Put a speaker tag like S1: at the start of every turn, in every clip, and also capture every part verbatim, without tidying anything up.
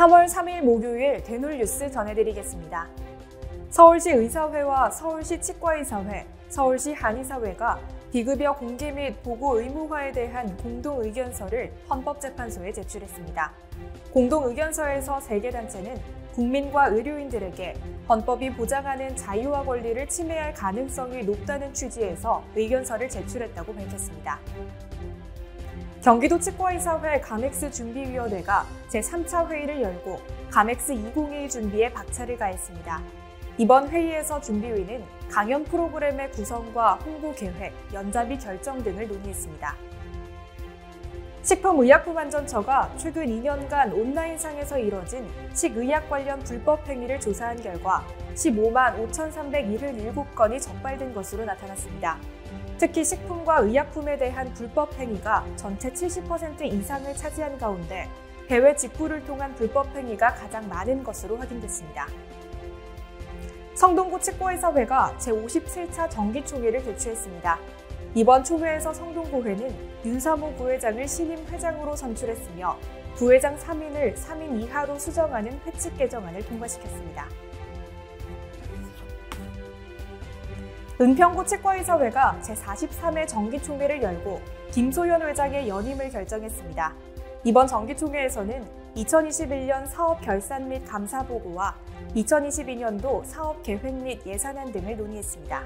S1: 삼월 삼일 목요일 대놀뉴스 전해드리겠습니다. 서울시 의사회와 서울시 치과의사회, 서울시 한의사회가 비급여 공개 및 보고 의무화에 대한 공동의견서를 헌법재판소에 제출했습니다. 공동의견서에서 세 개 단체는 국민과 의료인들에게 헌법이 보장하는 자유와 권리를 침해할 가능성이 높다는 취지에서 의견서를 제출했다고 밝혔습니다. 경기도 치과의사회 가맥스 준비위원회가 제삼 차 회의를 열고 가맥스 이천이십이 준비에 박차를 가했습니다. 이번 회의에서 준비위는 강연 프로그램의 구성과 홍보 계획, 연자비 결정 등을 논의했습니다. 식품의약품안전처가 최근 이 년간 온라인상에서 이뤄진 식의약 관련 불법 행위를 조사한 결과 십오만 오천삼백칠십칠 건이 적발된 것으로 나타났습니다. 특히 식품과 의약품에 대한 불법 행위가 전체 칠십 퍼센트 이상을 차지한 가운데 해외 직구를 통한 불법 행위가 가장 많은 것으로 확인됐습니다. 성동구 치과의사회가 제오십칠 차 정기총회를 개최했습니다. 이번 총회에서 성동구회는 윤사모 부회장을 신임 회장으로 선출했으며 부회장 삼 인을 삼 인 이하로 수정하는 회칙 개정안을 통과시켰습니다. 은평구 치과의사회가 제사십삼 회 정기총회를 열고 김소연 회장의 연임을 결정했습니다. 이번 정기총회에서는 이천이십일 년 사업 결산 및 감사 보고와 이천이십이 년도 사업 계획 및 예산안 등을 논의했습니다.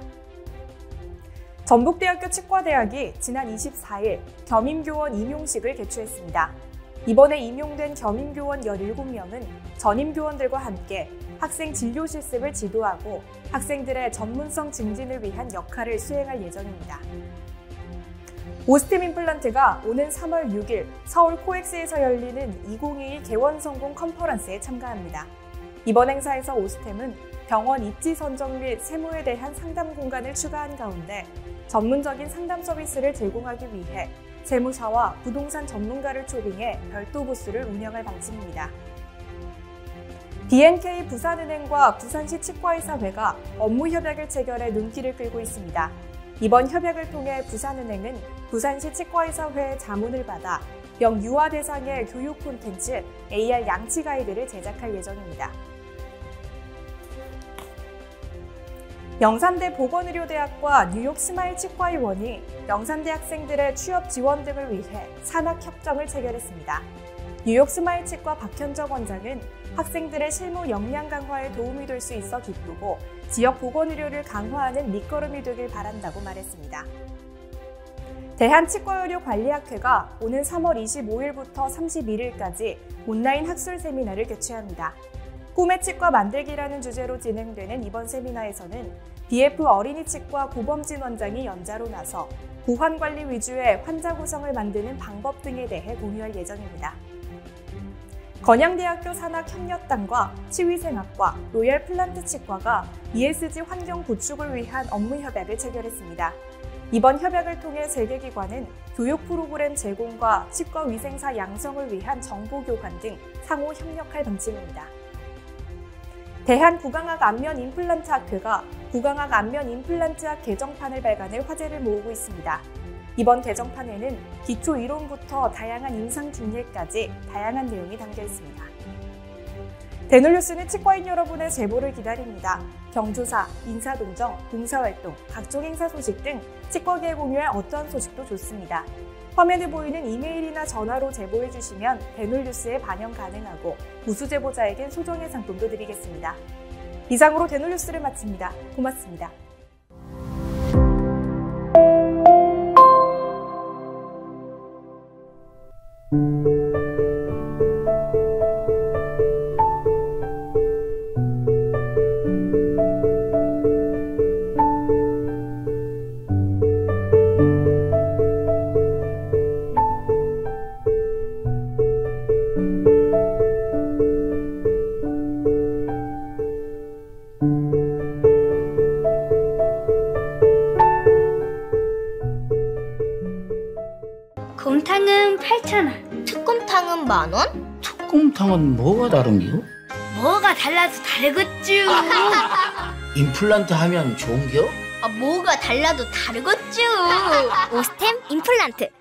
S1: 전북대학교 치과대학이 지난 이십사 일 겸임교원 임용식을 개최했습니다. 이번에 임용된 겸임교원 열일곱 명은 전임교원들과 함께 학생 진료 실습을 지도하고 학생들의 전문성 증진을 위한 역할을 수행할 예정입니다. 오스템 임플란트가 오는 삼월 육일 서울 코엑스에서 열리는 이천이십일 개원성공 컨퍼런스에 참가합니다. 이번 행사에서 오스템은 병원 입지 선정 및 세무에 대한 상담 공간을 추가한 가운데 전문적인 상담 서비스를 제공하기 위해 세무사와 부동산 전문가를 초빙해 별도 부스를 운영할 방침입니다. 비엔케이 부산은행과 부산시 치과의사회가 업무 협약을 체결해 눈길을 끌고 있습니다. 이번 협약을 통해 부산은행은 부산시 치과의사회의 자문을 받아 명유아 대상의 교육 콘텐츠 에이알 양치 가이드를 제작할 예정입니다. 영산대 보건의료대학과 뉴욕 스마일 치과의원이 영산대 학생들의 취업 지원 등을 위해 산학협정을 체결했습니다. 뉴욕 스마일 치과 박현적 원장은 학생들의 실무 역량 강화에 도움이 될 수 있어 기쁘고 지역 보건의료를 강화하는 밑거름이 되길 바란다고 말했습니다. 대한치과의료관리학회가 오는 삼월 이십오일부터 삼십일일까지 온라인 학술 세미나를 개최합니다. 꿈의 치과 만들기라는 주제로 진행되는 이번 세미나에서는 비에프 어린이치과 고범진 원장이 연자로 나서 구환관리 위주의 환자 구성을 만드는 방법 등에 대해 공유할 예정입니다. 건양대학교 산학협력단과 치위생학과, 로열 플란트 치과가 이에스지 환경 구축을 위한 업무 협약을 체결했습니다. 이번 협약을 통해 세 개 기관은 교육 프로그램 제공과 치과 위생사 양성을 위한 정보 교환 등 상호 협력할 방침입니다. 대한구강학 안면 임플란트 학회가 구강학 안면 임플란트학 개정판을 발간해 화제를 모으고 있습니다. 이번 개정판에는 기초 이론부터 다양한 임상 중례까지 다양한 내용이 담겨 있습니다. 대놀뉴스는 치과인 여러분의 제보를 기다립니다. 경조사, 인사동정, 봉사활동, 각종 행사 소식 등 치과계에 공유할 어떠한 소식도 좋습니다. 화면에 보이는 이메일이나 전화로 제보해 주시면 대놀뉴스에 반영 가능하고 우수 제보자에겐 소정의 상품도 드리겠습니다. 이상으로 대놀뉴스를 마칩니다. 고맙습니다.
S2: 곰탕은 팔천 원, 특곰탕은 만 원?
S3: 특곰탕은 뭐가 다른겨?
S2: 뭐가 달라도 다르겠쥬.
S3: 임플란트 하면 좋은겨?
S2: 아, 뭐가 달라도 다르겠쥬. 오스템 임플란트